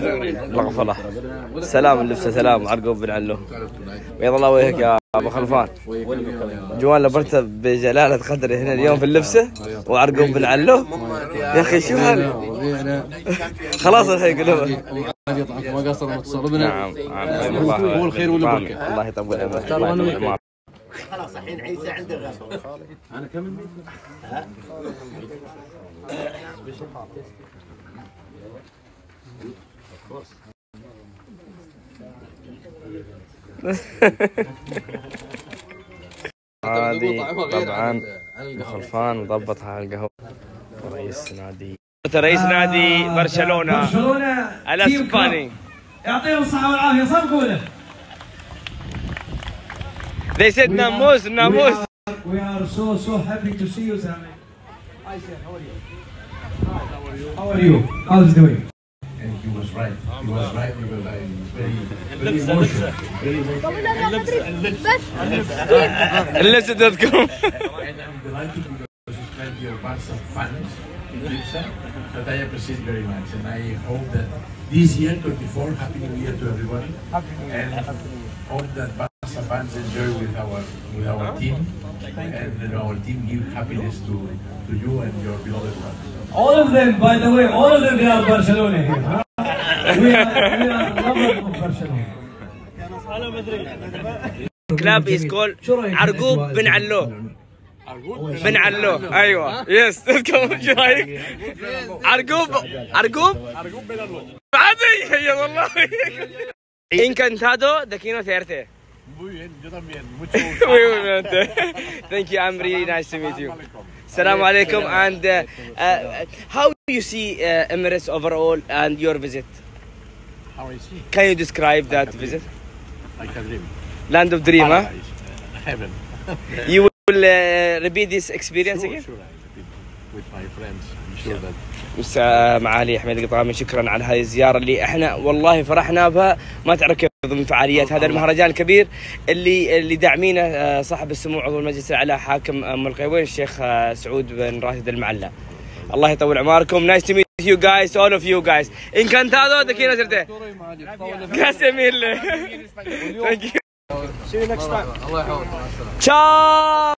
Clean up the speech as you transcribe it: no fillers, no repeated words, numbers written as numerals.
الغفله. سلام اللبسه، سلام عرقوب بن علو. بيض الله وجهك يا ابو خلفان. جوان لبرته بجلاله قدره هنا اليوم في اللبسه وعرقوب بن علو. يا اخي شو هذا؟ خلاص الحين يقولون ما قصر ما تصربنا. نعم الله هو الخير والبركه. الله يطول عمرك. خلاص الحين عيسى عند الغرب. انا كم هذه طبعا خلفان مضبطها على القهوه. رئيس نادي برشلونه الاسباني يعطيهم الصحة والعافية. صفقوا له. They said ناموس. We are so happy to see you, Sami. Hi, sir. How are you? How are you? How's it doing? And he was right. He was right because I very emotional. اللبسه.com. And I'm delighted because you spent your Barca fans in Ibiza that I appreciate very much. And I hope that this year, 24, Happy New Year to everybody. And hope that Barca fans enjoy with our team. And our team give happiness to you and your beloved ones. All of them, by the way, all of them, they are Barcelona here. Huh? We are lovers of Barcelona. كلاب is called عرقوب بن علو. بن علو. ايوه يس. شو رايك؟ عرقوب بن علو. عادي يا والله. Encantado de conocerte. Muy bien, yo también. Mucho gusto. Thank you. I'm really nice to meet you. Assalamu alaikum. And how do you see Emirates overall and your visit? How I see? Can you describe that visit? Like a dream. Land of dream, huh? Heaven. You will repeat this experience again? Sure, I repeat with my friends. I'm sure that. معالي حميد القطامي، شكرا على هذه الزياره اللي احنا والله فرحنا بها ما تعرف ضمن فعاليات هذا المهرجان الكبير اللي داعمينه صاحب السمو عضو المجلس الاعلى حاكم ام القيوين الشيخ سعود بن راشد المعلى. الله يطول عمركم. Nice to meet you guys, all of you guys. Encantado de conocerte. Gracias mille. Thank you. See you next time. الله يحفظك. Ciao.